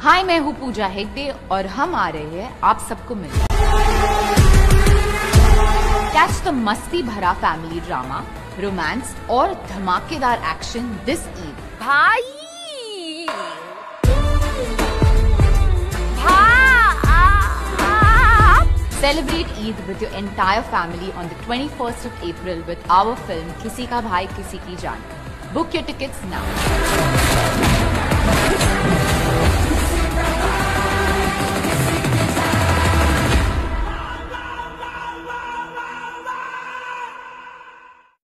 हाय, मैं हूँ पूजा हेगड़े और हम आ रहे हैं आप सबको मिलने। कैच द मस्ती भरा फैमिली ड्रामा, रोमांस और धमाकेदार एक्शन दिस ईद। भाई Celebrate Eid with your entire family on the 21st of April with our film Kisi Ka Bhai Kisi Ki Jaan. Book your tickets now.